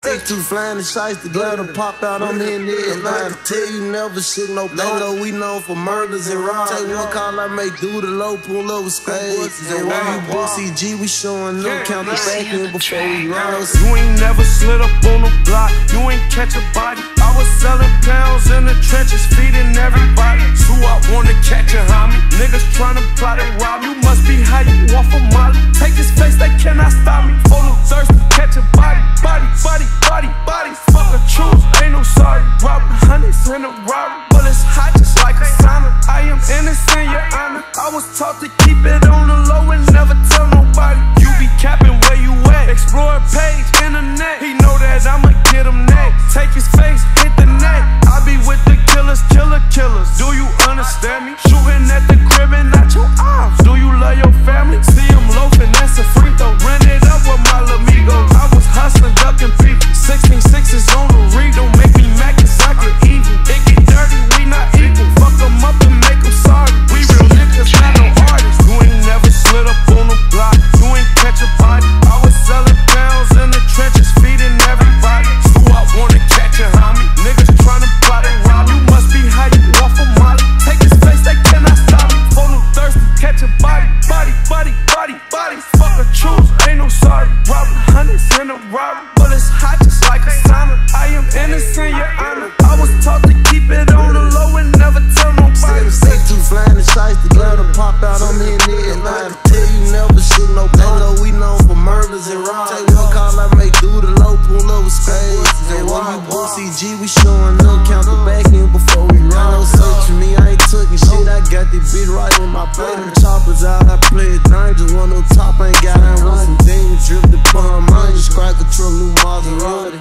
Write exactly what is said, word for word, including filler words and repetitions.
They too flying the shites together, pop out, I'm in there. Like to tell you, never shit no payload. We known for murders and robs. Take one call, I make do the low, pull over spades. And while you book C G, we showing up, count the back in before we run. You ain't never slid up on the block, you ain't catch a body. I was selling pounds in the trenches, feeding everybody. So I wanna catch a homie. Niggas tryna plot and rob. You must be high, you off a molly. Take his face, they cannot stop me. Full of thirsty, catch a body, body, body, body, body. Fuck a truth, ain't no sorry. Robbing hundreds in a robbery, but it's hot just like a sauna. I am innocent, your honor. I was taught to keep it on the low and never tell nobody. You be capping where you at. Explore page, internet. He know that I'ma get him next. Take his face, hit the net. I be with the killers, killer killers. Do you understand me? Shooting at the crib and not your arms. Do you love your family? See him loafing, that's a free throw. Ran it up with my amigos. I was hustling, ducking people. Sixteen sixes on the read. Don't make me mad cause I get even. It get dirty, we not equal. Fuck them up and make them sorry. We real niggas, not no artists. You ain't never slid up on the block. You ain't catch a body. I was selling pounds in the trenches, feeding everybody. So I wanna catch a homie. Niggas tryna plot and rob. You must be high, you off a molly. Take his face, they cannot stop me. Full of thirsty, catch a body, body, body, body, body. Fuck a truth, ain't no sorry. Robbing hundreds in a robbery, but it's hot just like a sauna. I am innocent, your honor. I was taught to keep it on the low and never tell nobody. They too flying the shites together, pop out, I'm in there. Like to tell you, never shit no payload. We known for murders and robs. Take one call, I make do the low, pull over spades. And while you book C G, we showing up, count the back in before we run. No searching me, I ain't tooking shit. I got this beat right in my plate. Them choppers out, I play it dangerous. One on top, I ain't got none. With some demons dripped upon mine. Just crack a truck, new Maserati.